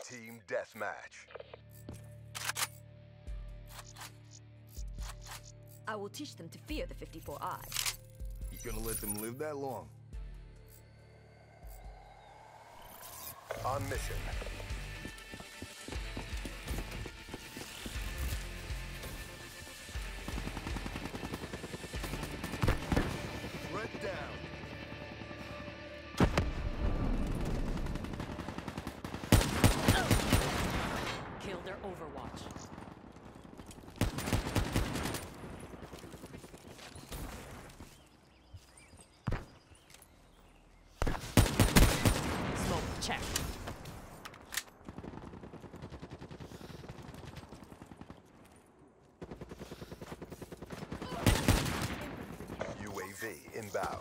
Team Deathmatch. I will teach them to fear the 54 eyes. You gonna let them live that long? On mission. Threat down. Kill their Overwatch. Smoke check. UAV inbound.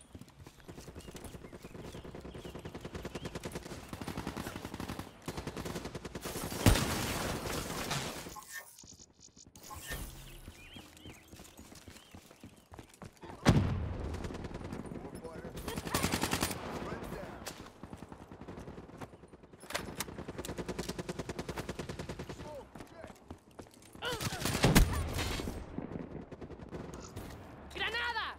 Granada!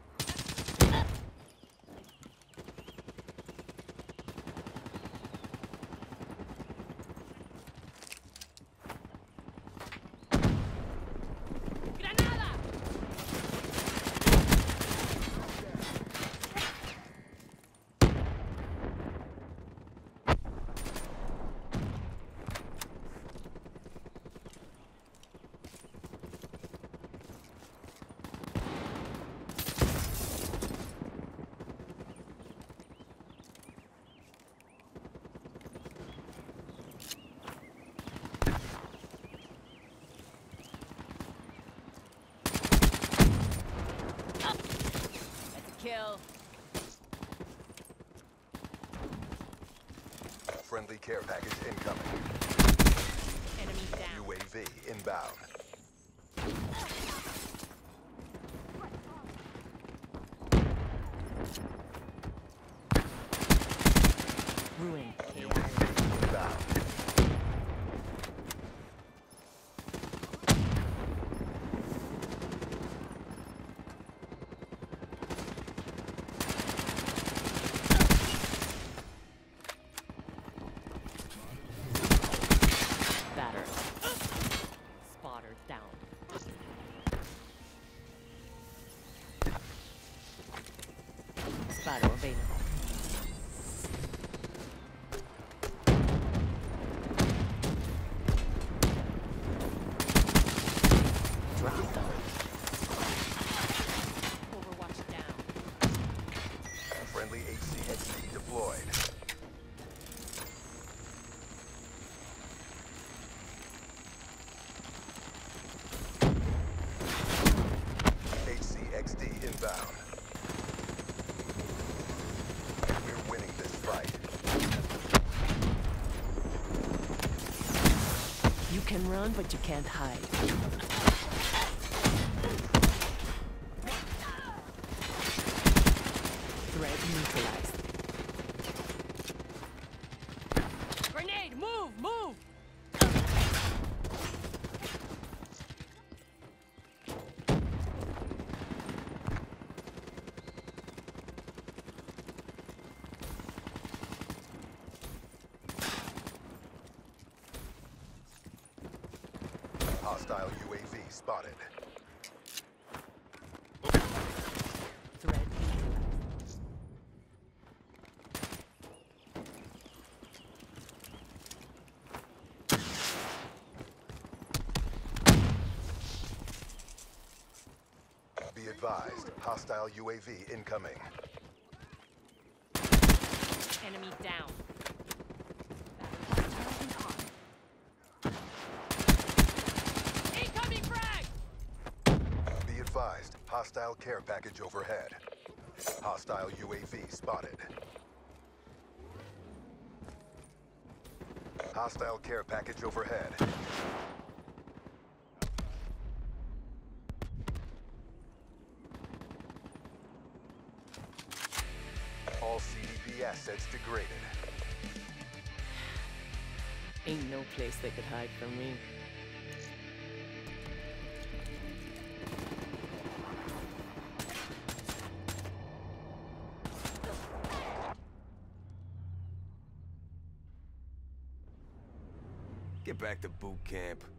Granada! That's a kill. Friendly care package incoming. Enemy down. UAV inbound. Ruin. UAV inbound. Batter. Spotter down. Spotter available. Drop them. Overwatch down. Friendly HCXD deployed. HCXD inbound. We're winning this fight. You can run, but you can't hide. Threat neutralized. Grenade! Move! Move! Hostile UAV spotted. Threat neutralized. Be advised, hostile UAV incoming. Enemy down. Incoming frag! Be advised, hostile care package overhead. Hostile UAV spotted. Hostile care package overhead. All CDP assets degraded. Ain't no place they could hide from me. Get back to boot camp.